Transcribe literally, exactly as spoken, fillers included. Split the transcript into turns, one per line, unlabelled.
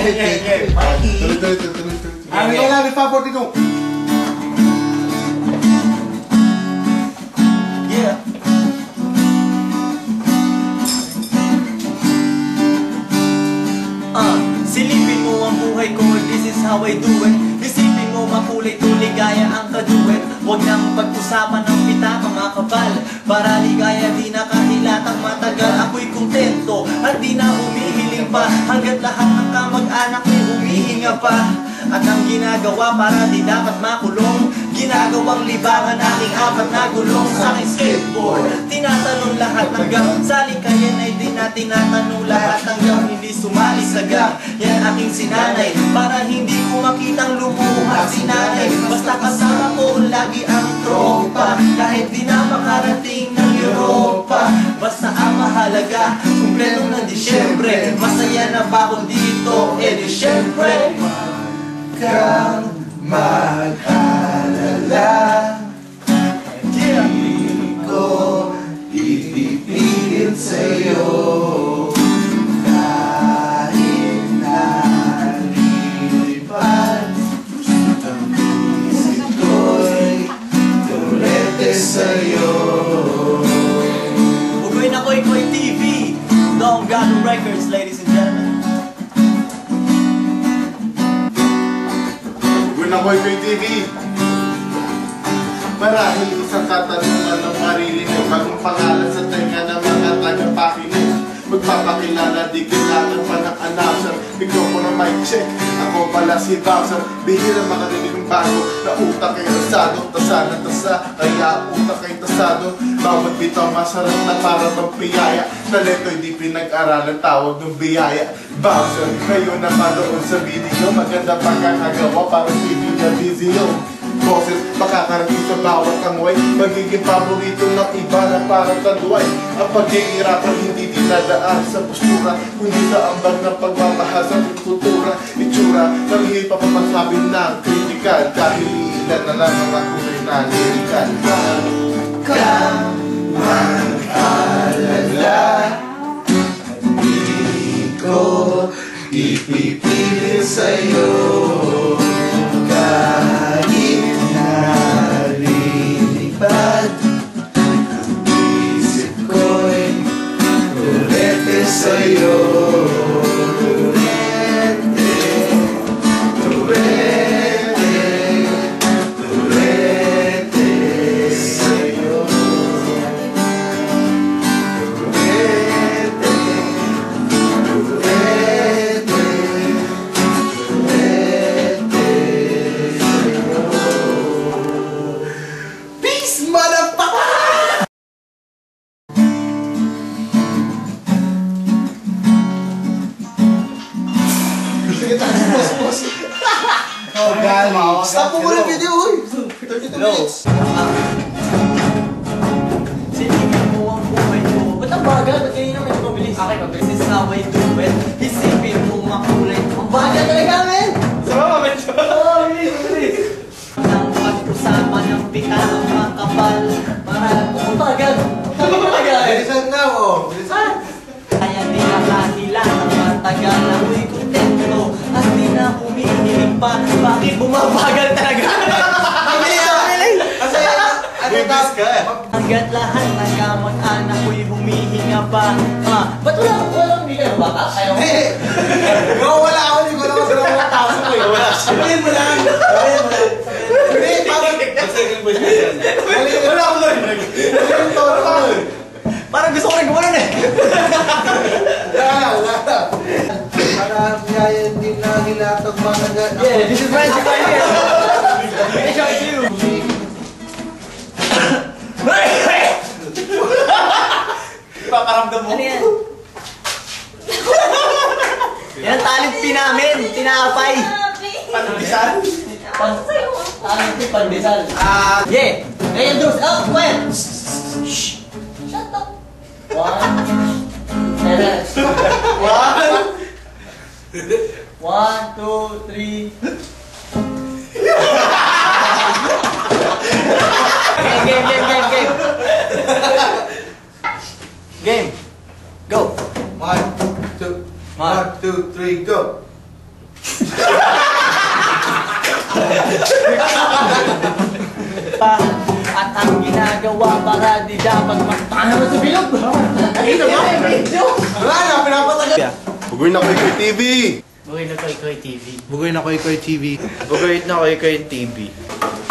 yeah, yeah. Tuloy, tuloy, tuloy, tuloy, tuloy. Ano yung namin favorite ko?
Yeah. Ah, silipin mo ang buhay ko, this is how I do it. Isipin mo makulay to ligaya ang kaduet. Huwag nang pag-usapan ng pitaka mga kapal. Para ligaya di na kahilatang matagal. Ako'y kontento at di na humihiling pa. Hanggat lahat ng kamag-anak ay humihinga pa. At ang ginagawa para di dapat makulong, ginagawang libangan aking apat na gulong sa aking skateboard. Tinatanong lahat hanggang sa likayan ay di na tinatanong lahat hanggang hindi sumali sa gang. Yan aking sinanay para hindi ko makitang lumuha si nanay. Basta kasama ko lagi ang tropa kahit di na makarating ng Europa. Basta ang mahalaga kumpleto ng Disyembre. Masaya na ba ako dito? Eh di syempre kang mag-alala. Di ko ipipigil sa'yo kahit nalilipad. Isip ko'y turete sa'yo. Bugoy na Koy Koy T V, Don Gato Records, ladies and gentlemen.
Koy Koy T V. Marahil isang katanungan ng maririnig, bagong pangalan sa tenga ng mga tagapakinig. Magpapakilala, di kailangan pa ng announcer. Mikropono mic check, ako pala si Bowser. Bihira makarinig ng bago, na utak ay tasado. Tasa na tasa, kaya utak ay tasado. Bawat bitaw masarap na para bang piyaya. Taleto'y di pinag-aralan, tawag ng biyaya. Bowser, ngayon na paroon sa video. Maganda pagkakagawa, parang T V na video. Boses, makakarating sa bawat amoy. Magiging paborito ng iba na parang kaduay. Ang pag-iirapan hindi dinadaan sa postura, kundi sa ambag ng pagmamahal sa kultura. Itsura, ng hip-hop ang masabi ng kritikal. Dahil ilan na lang ang kulay na lirikal. Kang mag-alala, di ko ipipilit sa'yo kahit nalilipad. Ang isip ko'y turete sa'yo. Turete, turete, turete sa'yo. Turete, turete, turete sa'yo. Peace, motherfucker! Oh, galing. Stop mo muna yung video, uy! thirty-two minutes.
Silipin mo ang buhay ko. Ba't ang bagal? Ba't kanina medyo mabilis? Okay, mabilis. This is how I do it. Isipin mo makulay. Ang bagal talaga, men! Sama, medyo. Oo, bilis, bilis. Nang pag-usapan ng pita ang mga kapal. Marahil ko ang bagal. Ang bagal.
Bilisan na, oh. Bilisan.
Kaya di na kahila ang matagal. Ako'y kontento at di na humihiling pa. Bakit bumabagal talaga? Hindi na,
Kasi, ano task ka eh?
hanggat lahat ng kamag-anak ko'y humihinga pa. Ah, ba't wala ko? Walang hindi kayo bata? Ayaw mo?
Kung wala ako, hindi ko naman sila mga tao ko eh. Wala siya. Sabihin mo lang. Sabihin mo lang. Hindi, parang... Wala ako doon. Wala yung tono ko doon.
Parang gusto ko rin gumanon eh.
Wala na, wala na. Para kaya hindi na nilatag mga gano'n.
Yeah, this is magic right here. Let me show it to you.
Paparamdam mo.
Ano yan? Yan ang talent pin namin. Tinapay.
Pandisan?
Talent pin pandesal. Ah, yeah. Ngayon, Drews. Oh, quiet. Shh. Shut up. One. One. One, two, three. Game, game, game, game, game. Game. Go.
One, two, one, two, three, go.
Pa, at ang ginagawa para di dapat magtanga naman sa bilog. Ayun na ba?
Wala na, pinapatagal. Bugoy na Koy Koy T V.
Buhay na Koy Koy T V.
Bugoy na Koy Koy T V.
Bugoy na Koy Koy T V.